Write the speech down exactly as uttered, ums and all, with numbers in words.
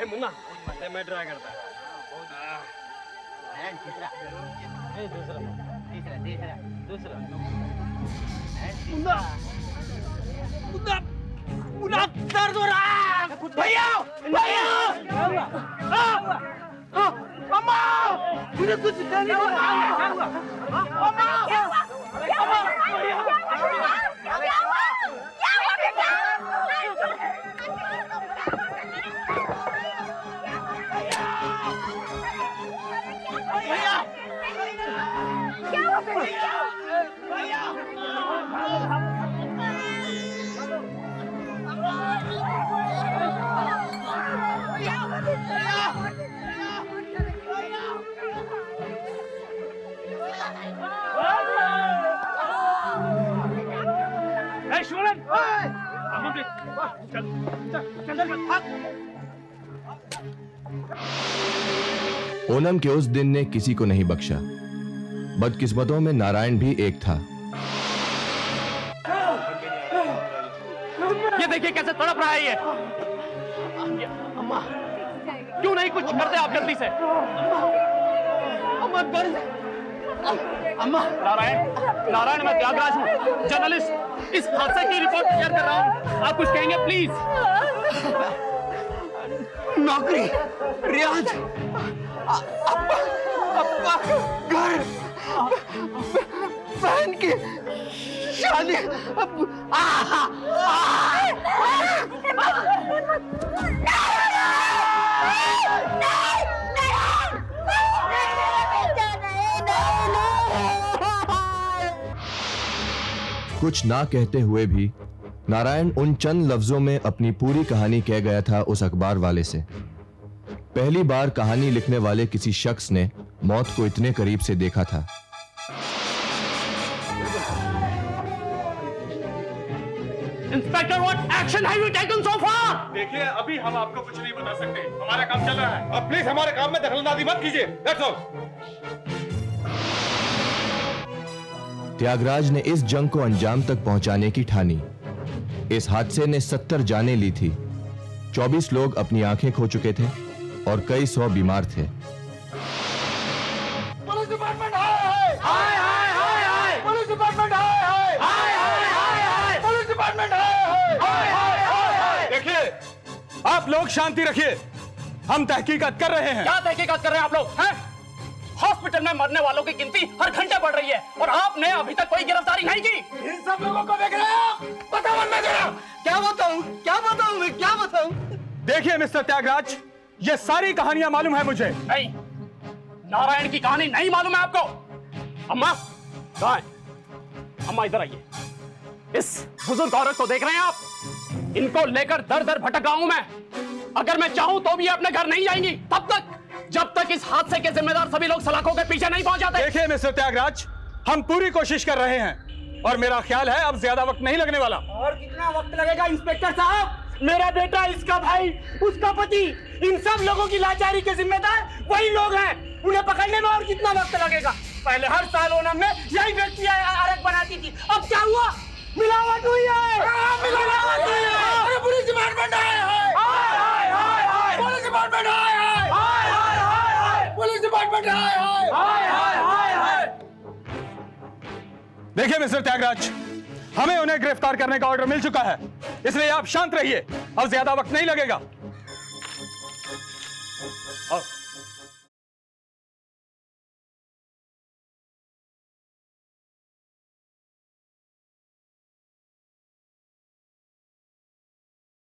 ए मुन्ना, मैं ट्राई करता हूँ। तीसरा, ए दूसरा, तीसरा, तीसरा, दूसरा। मुन्ना, मुन्ना, मुन्ना दर्द हो रहा है। भैया, भैया, अम्मा, मुझे कुछ नहीं हो रहा है। अम्मा, ओनम के उस दिन ने किसी को नहीं बख्शा। बदकिस्मतों में नारायण भी एक था। ये देखिए कैसे तड़प रहा है ये। अम्मा, क्यों नहीं कुछ करते आप जल्दी से? अम्मा दर्द। अम्मा, नारायण, नारायण मैं त्यागराज हूँ, जर्नलिस्ट। इस हादसे की रिपोर्ट शेयर कर रहा हूँ। आप कुछ कहेंगे प्लीज? नौकरी, रियाज, अब्बा, अब्बा, घर, बहन की शादी। कुछ ना कहते हुए भी नारायण उन चंद लफ्जों में अपनी पूरी कहानी कह गया था उस अखबार वाले से। पहली बार कहानी लिखने वाले किसी शख्स ने मौत को इतने करीब से देखा था। Inspector, what action have you taken so far? देखिए, अभी हम आपको कुछ नहीं बता सकते, हमारा काम चल रहा है। अब प्लीज हमारे काम में दखलंदाजी मत कीजिए। That's all. त्यागराज ने इस जंग को अंजाम तक पहुंचाने की ठानी। इस हादसे ने सत्तर जानें ली थी। चौबीस लोग अपनी आंखें खो चुके थे और कई सौ बीमार थे। पुलिस डिपार्टमेंट हाय हाय हाय हाय हाय पुलिस डिपार्टमेंट हाय हाय हाय हाय हाय पुलिस डिपार्टमेंट हाय हाय हाय हाय। देखिए, आप लोग शांति रखिए, हम तहकीकात कर रहे हैं। क्या तहकीकात कर रहे हैं आप लोग? हैं? हॉस्पिटल में मरने वालों की गिनती हर घंटे बढ़ रही है और आपने अभी तक कोई गिरफ्तारी नहीं की। इन सब लोगों को देख रहे हैं आप? पता बनना जरा। क्या बताऊं, क्या बताऊं मैं, क्या बताऊं? देखिए मिस्टर त्यागराज, ये सारी कहानियां मालूम है मुझे। नहीं, नारायण की कहानी नहीं मालूम है आपको? अम्मा, कहाँ है? अम्मा इधर आइए। इस बुजुर्ग औरत को देख रहे हैं आप? इनको लेकर दर दर भटक रहा हूं मैं। अगर मैं चाहूं तो भी अपने घर नहीं जाएंगी तब तक, जब तक इस हादसे के जिम्मेदार सभी लोग सलाखों के पीछे नहीं पहुंच जाते। देखिए मिस्टर त्यागराज, हम पूरी कोशिश कर रहे हैं और मेरा ख्याल है अब ज्यादा वक्त नहीं लगने वाला। और कितना वक्त लगेगा इंस्पेक्टर साहब? मेरा बेटा, इसका भाई, उसका पति, इन सब लोगों की लाचारी के जिम्मेदार वही लोग हैं। उन्हें पकड़ने में और कितना वक्त लगेगा? पहले हर साल ओनम में यही व्यक्ति आरक बनाती थी, अब क्या हुआ? मिलावट हुई है। मिलावट हुई है। अरे पुलिस डिपार्टमेंट आए हैं। हाय हाय हाय हाय पुलिस डिपार्टमेंट आए हैं। हाय हाय हाय हाय पुलिस डिपार्टमेंट आए हैं। हाय हाय हाय हाय। देखिए मिस्टर त्यागराज, हमें उन्हें गिरफ्तार करने का ऑर्डर मिल चुका है, इसलिए आप शांत रहिए, अब ज्यादा वक्त नहीं लगेगा।